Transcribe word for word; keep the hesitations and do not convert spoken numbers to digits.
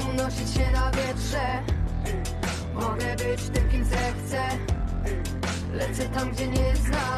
unosić się na wietrze. Mogę być tym, kim zechcę. Lecę tam, gdzie nie znam.